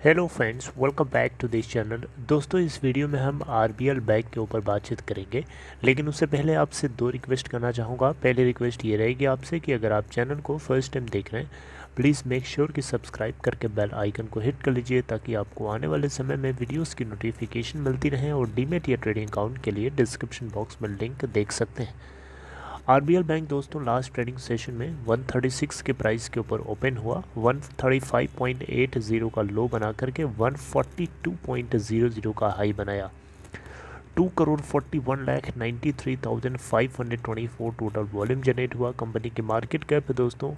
Hello friends, welcome back to this channel. दोस्तों, इस video में हम आरबीएल बैंक के ऊपर बातचीत करेंगे, लेकिन उससे पहले आपसे दो रिक्वेस्ट करना चाहूँगा। पहली रिक्वेस्ट ये रहेगी आपसे कि अगर आप चैनल को फर्स्ट टाइम देख रहे हैं, प्लीज़ मेक श्योर कि सब्सक्राइब करके बेल आइकन को हिट कर लीजिए, ताकि आपको आने वाले समय में वीडियोज़ की नोटिफिकेशन मिलती रहे। और डीमेट या ट्रेडिंग अकाउंट के लिए डिस्क्रिप्शन बॉक्स में लिंक देख सकते हैं। आरबीएल बैंक दोस्तों लास्ट ट्रेडिंग सेशन में 136 के प्राइस के ऊपर ओपन हुआ, 135.80 का लो बना करके 142.00 का हाई बनाया। 2,41,93,524 टोटल वॉल्यूम जनरेट हुआ। कंपनी की मार्केट कैप दोस्तों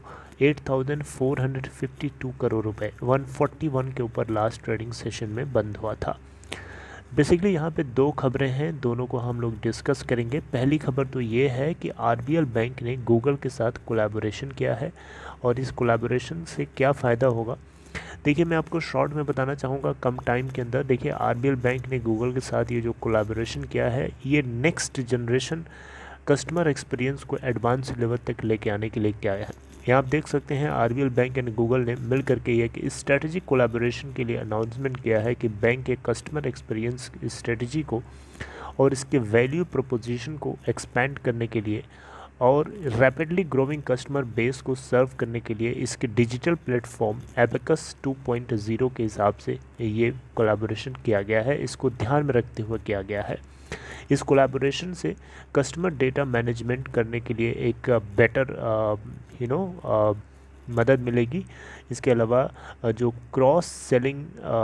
8,452 करोड़ रुपए 141 के ऊपर लास्ट ट्रेडिंग सेशन में बंद हुआ था। बेसिकली यहाँ पे दो खबरें हैं, दोनों को हम लोग डिस्कस करेंगे। पहली खबर तो ये है कि आरबीएल बैंक ने गूगल के साथ कोलैबोरेशन किया है, और इस कोलैबोरेशन से क्या फ़ायदा होगा। देखिए, मैं आपको शॉर्ट में बताना चाहूँगा कम टाइम के अंदर। देखिए, आरबीएल बैंक ने गूगल के साथ ये जो कोलैबोरेशन किया है, ये नेक्स्ट जनरेशन कस्टमर एक्सपीरियंस को एडवांस लेवल तक लेके आने के लिए क्या है। यहाँ आप देख सकते हैं आरबीएल बैंक एंड गूगल ने मिल करके ये कि स्ट्रेटेजिक कोलैबोरेशन के लिए अनाउंसमेंट किया है कि बैंक के कस्टमर एक्सपीरियंस स्ट्रेटजी को और इसके वैल्यू प्रोपोजिशन को एक्सपैंड करने के लिए और रैपिडली ग्रोइंग कस्टमर बेस को सर्व करने के लिए इसके डिजिटल प्लेटफॉर्म एबेकस 2.0 के हिसाब से ये कोलैबोरेशन किया गया है। इसको ध्यान में रखते हुए किया गया है। इस कोलैबोरेशन से कस्टमर डेटा मैनेजमेंट करने के लिए एक बेटर मदद मिलेगी। इसके अलावा जो cross selling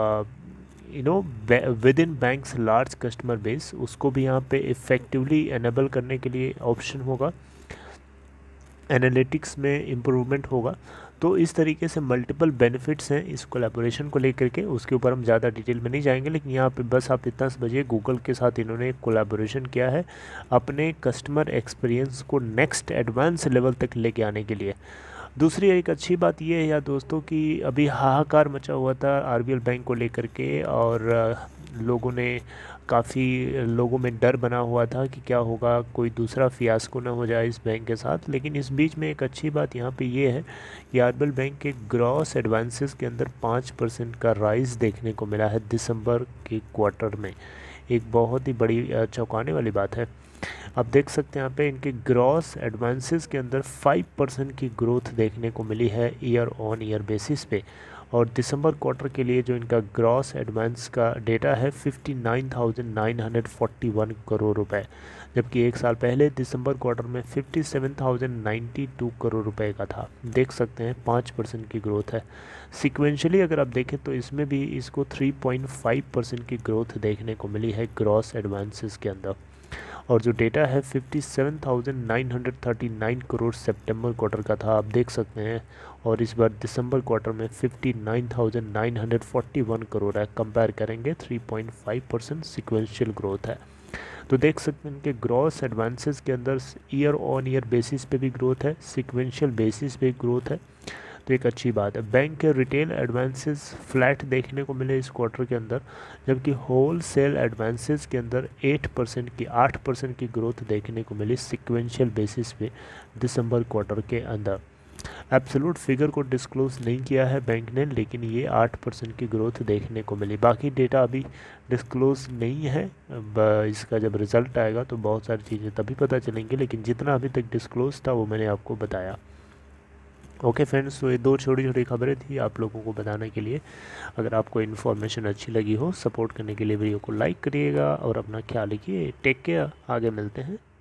within banks large customer base, उसको भी यहाँ पे इफ़ेक्टिवली एनेबल करने के लिए ऑप्शन होगा। एनालिटिक्स में इम्प्रूवमेंट होगा। तो इस तरीके से मल्टीपल बेनिफिट्स हैं इस कोलैबोरेशन को लेकर के। उसके ऊपर हम ज़्यादा डिटेल में नहीं जाएंगे, लेकिन यहाँ पे बस आप इतना समझिए, गूगल के साथ इन्होंने एक कोलैबोरेशन किया है अपने कस्टमर एक्सपीरियंस को नेक्स्ट एडवांस लेवल तक लेके आने के लिए। दूसरी एक अच्छी बात ये है यार दोस्तों कि अभी हाहाकार मचा हुआ था आरबीएल बैंक को लेकर के, और काफ़ी लोगों में डर बना हुआ था कि क्या होगा, कोई दूसरा फियास्को ना हो जाए इस बैंक के साथ। लेकिन इस बीच में एक अच्छी बात यहाँ पे ये है कि आरबीएल बैंक के ग्रॉस एडवांसेस के अंदर 5% का राइज देखने को मिला है दिसंबर के क्वार्टर में। एक बहुत ही बड़ी चौंकाने वाली बात है। आप देख सकते हैं यहाँ पे इनके ग्रॉस एडवांसेस के अंदर 5% की ग्रोथ देखने को मिली है ईयर ऑन ईयर बेसिस पे। और दिसंबर क्वार्टर के लिए जो इनका ग्रॉस एडवांस का डेटा है 59,941 करोड़ रुपए, जबकि एक साल पहले दिसंबर क्वार्टर में 57,092 करोड़ रुपए का था। देख सकते हैं 5% की ग्रोथ है। सिक्वेंशली अगर आप देखें तो इसमें भी इसको 3.5% की ग्रोथ देखने को मिली है ग्रॉस एडवांसेस के अंदर। और जो डेटा है 57,939 करोड़ सितंबर क्वार्टर का था, आप देख सकते हैं। और इस बार दिसंबर क्वार्टर में 59,941 करोड़ है। कंपेयर करेंगे 3.5% सिक्वेंशियल ग्रोथ है। तो देख सकते हैं इनके ग्रॉस एडवांसेस के अंदर ईयर ऑन ईयर बेसिस पे भी ग्रोथ है, सिक्वेंशियल बेसिस पे ग्रोथ है। तो एक अच्छी बात है। बैंक के रिटेल एडवांसेस फ्लैट देखने को मिले इस क्वार्टर के अंदर, जबकि होल सेल एडवांसेस के अंदर 8% की ग्रोथ देखने को मिली सिक्वेंशियल बेसिस पे दिसंबर क्वार्टर के अंदर। एब्सोल्यूट फिगर को डिस्क्लोज नहीं किया है बैंक ने, लेकिन ये 8% की ग्रोथ देखने को मिली। बाकी डेटा अभी डिस्क्लोज नहीं है, इसका जब रिज़ल्ट आएगा तो बहुत सारी चीज़ें तभी पता चलेंगी, लेकिन जितना अभी तक डिस्क्लोज था वो मैंने आपको बताया। ओके फ्रेंड्स, तो ये दो छोटी छोटी खबरें थी आप लोगों को बताने के लिए। अगर आपको इन्फॉर्मेशन अच्छी लगी हो, सपोर्ट करने के लिए वीडियो को लाइक करिएगा और अपना ख्याल रखिए। टेक केयर, आगे मिलते हैं।